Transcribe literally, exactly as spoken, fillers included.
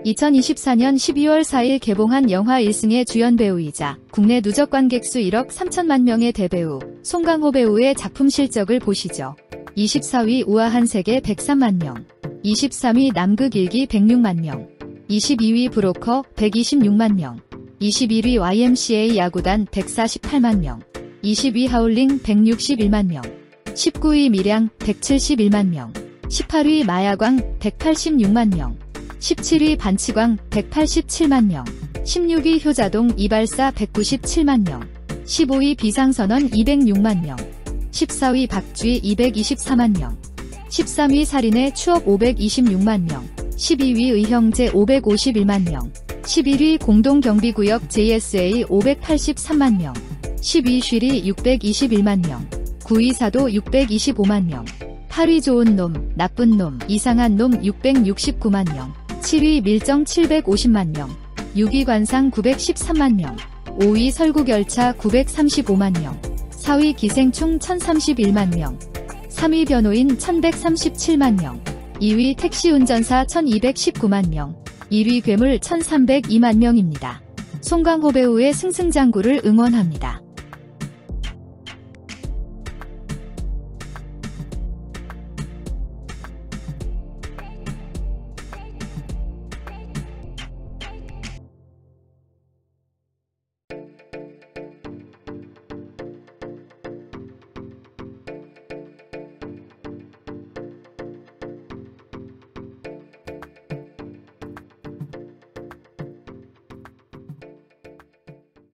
이천이십사년 십이월 사일 개봉한 영화 일승의 주연 배우이자 국내 누적 관객수 일억 삼천만 명의 대배우 송강호 배우의 작품 실적을 보시죠. 이십사위 우아한 세계 백삼만 명, 이십삼위 남극 일기 백육만 명, 이십이위 브로커 백이십육만 명, 이십일위 와이엠씨에이 야구단 백사십팔만 명, 이십위 하울링 백육십일만 명, 십구위 밀양 백칠십일만 명, 십팔위 마야광 백팔십육만 명, 십칠위 반치광 백팔십칠만 명, 십육위 효자동 이발사 백구십칠만 명, 십오위 비상선언 이백육만 명, 십사위 박쥐 이백이십사만 명, 십삼위 살인의 추억 오백이십육만 명, 십이위 의형제 오백오십일만 명, 십일위 공동경비구역 제이에스에이 오백팔십삼만 명, 십이 쉬리 육백이십일만 명, 구위 사도 육백이십오만 명, 팔위 좋은 놈, 나쁜 놈, 이상한 놈 육백육십구만 명, 칠위 밀정 칠백오십만 명, 육위 관상 구백십삼만 명, 오위 설국열차 구백삼십오만 명, 사위 기생충 천삼십일만 명, 삼위 변호인 천백삼십칠만 명, 이위 택시운전사 천이백십구만 명, 일위 괴물 천삼백이만 명입니다. 송강호 배우의 승승장구를 응원합니다.